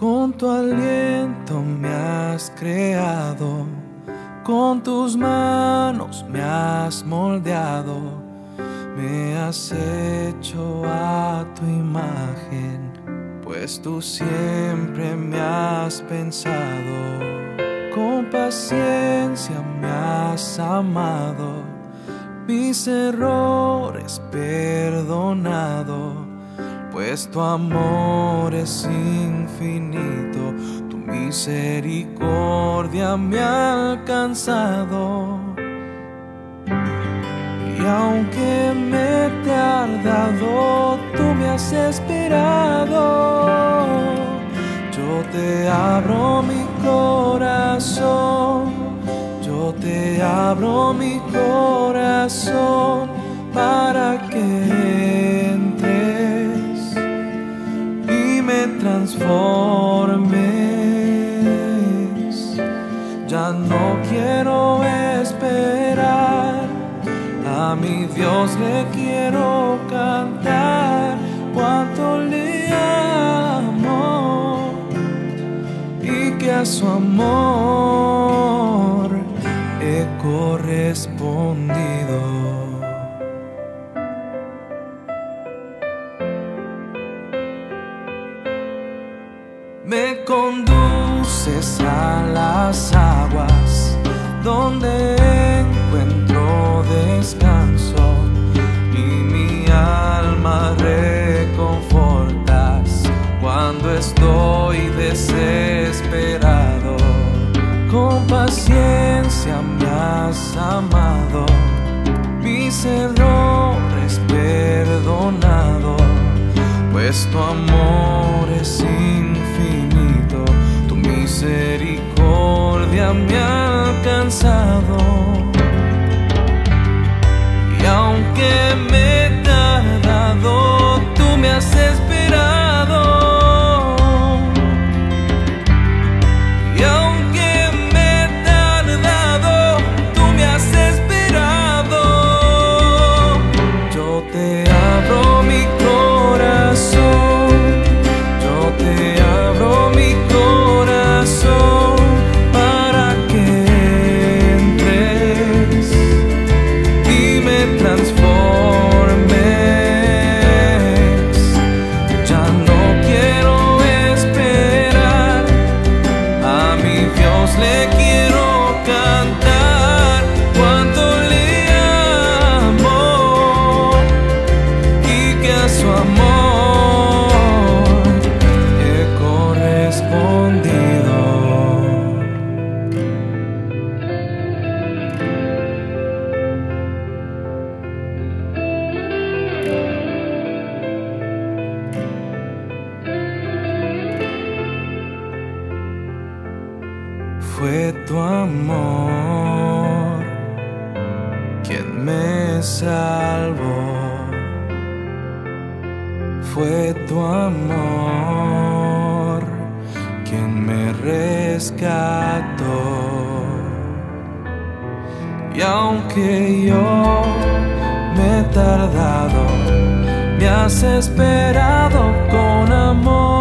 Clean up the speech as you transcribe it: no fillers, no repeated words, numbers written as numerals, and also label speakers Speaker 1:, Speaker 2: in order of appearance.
Speaker 1: Con tu aliento me has creado, con tus manos me has moldeado, me has hecho a tu imagen, pues tú siempre me has pensado. Con paciencia me has amado, mis errores perdonado, pues tu amor es infinito, tu misericordia me ha alcanzado. Y aunque me he tardado, tú me has esperado. Yo te abro mi corazón, yo te abro mi corazón para que entres y me transformes. Ya no quiero esperar, a mi Dios le quiero cantar cuánto le amo y que a su amor he correspondido. Me conduces a las aguas donde encuentro descanso y mi alma reconfortas cuando estoy desesperado. Con paciencia me has amado, mis errores perdonado, pues tu amor es infinito, tu misericordia me ha alcanzado. Y aunque me he tardado, tú me has esperado. Y aunque me he tardado, tú me has esperado. Yo te abro mi corazón, yo te abro mi corazón para que entres y me transformes. Ya no quiero esperar, a mi Dios le quiero cantar cuánto le amo y que a su amor he correspondido. Fue tu amor quien me salvó, fue tu amor quien me rescató. Y aunque yo me he tardado, me has esperado con amor.